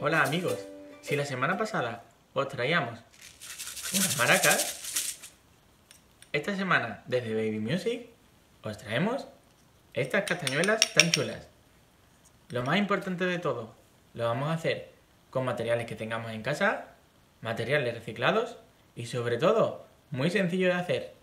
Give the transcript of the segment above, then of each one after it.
Hola amigos, si la semana pasada os traíamos unas maracas, esta semana desde Baby Music os traemos estas castañuelas tan chulas. Lo más importante de todo, lo vamos a hacer con materiales que tengamos en casa, materiales reciclados y sobre todo, muy sencillo de hacer.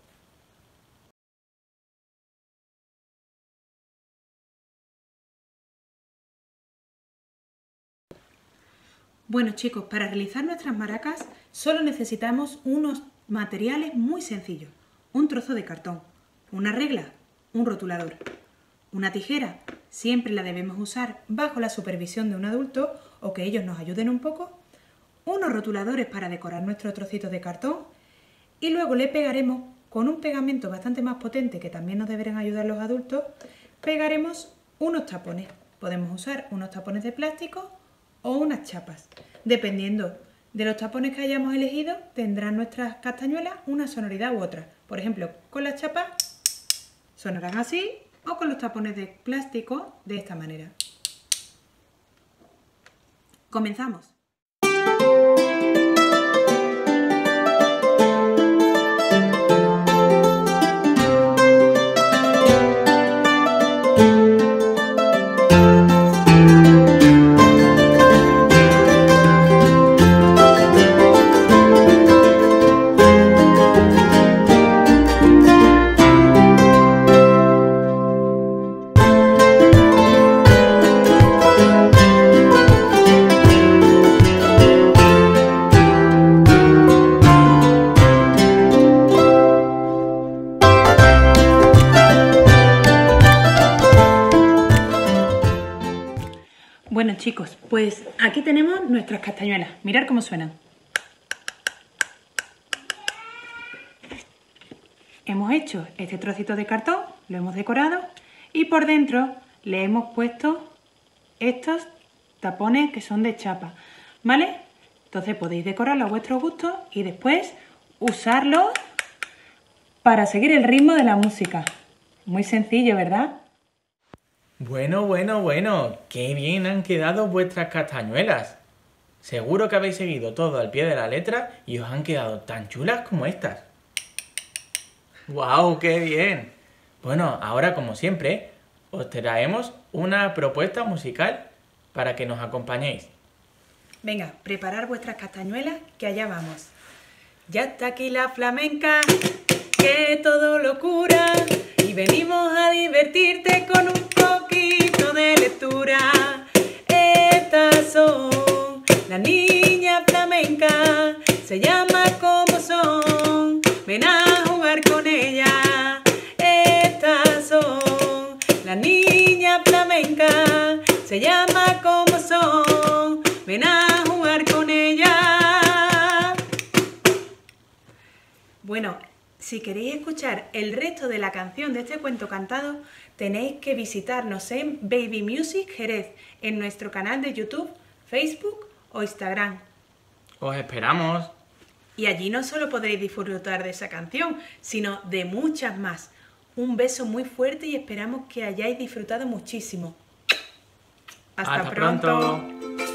Bueno chicos, para realizar nuestras maracas solo necesitamos unos materiales muy sencillos. Un trozo de cartón, una regla, un rotulador, una tijera, siempre la debemos usar bajo la supervisión de un adulto o que ellos nos ayuden un poco, unos rotuladores para decorar nuestros trocitos de cartón y luego le pegaremos con un pegamento bastante más potente que también nos deberán ayudar los adultos, pegaremos unos tapones. Podemos usar unos tapones de plástico o unas chapas. Dependiendo de los tapones que hayamos elegido, tendrán nuestras castañuelas una sonoridad u otra. Por ejemplo, con las chapas sonarán así o con los tapones de plástico de esta manera. Comenzamos. Bueno chicos, pues aquí tenemos nuestras castañuelas. Mirad cómo suenan. Hemos hecho este trocito de cartón, lo hemos decorado y por dentro le hemos puesto estos tapones que son de chapa, ¿vale? Entonces podéis decorarlo a vuestro gusto y después usarlo para seguir el ritmo de la música. Muy sencillo, ¿verdad? Bueno, qué bien han quedado vuestras castañuelas. Seguro que habéis seguido todo al pie de la letra y os han quedado tan chulas como estas. ¡Guau, qué bien! Bueno, ahora como siempre, os traemos una propuesta musical para que nos acompañéis. Venga, preparad vuestras castañuelas que allá vamos. Ya está aquí la flamenca, que todo lo cura, y venimos a divertirte con un poquito de lectura. Estas son las niñas flamencas, se llama como son, ven a jugar con ellas. Estas son las niñas flamencas, se llama como son, ven a jugar con ellas. Bueno, si queréis escuchar el resto de la canción de este cuento cantado, tenéis que visitarnos en Baby Music Jerez, en nuestro canal de YouTube, Facebook o Instagram. ¡Os esperamos! Y allí no solo podréis disfrutar de esa canción, sino de muchas más. Un beso muy fuerte y esperamos que hayáis disfrutado muchísimo. ¡Hasta pronto!